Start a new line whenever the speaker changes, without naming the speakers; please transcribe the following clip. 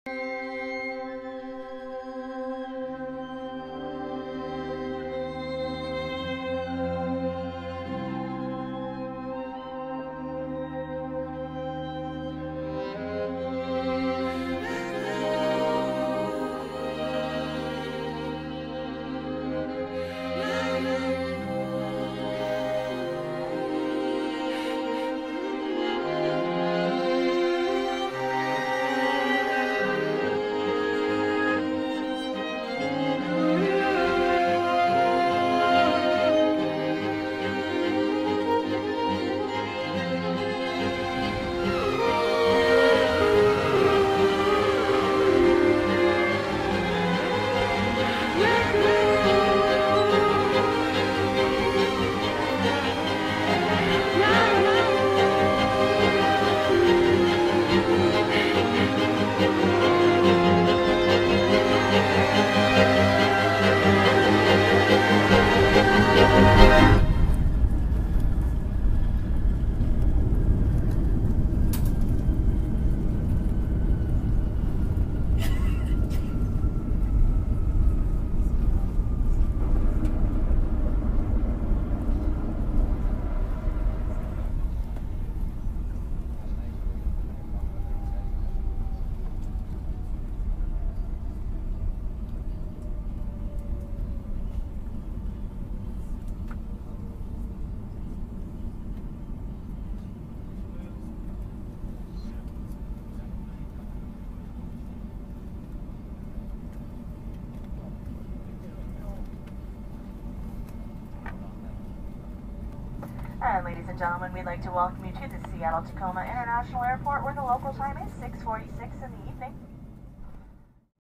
And ladies and gentlemen, we'd like to welcome you to the Seattle-Tacoma International Airport, where the local time is 6:46 in the evening.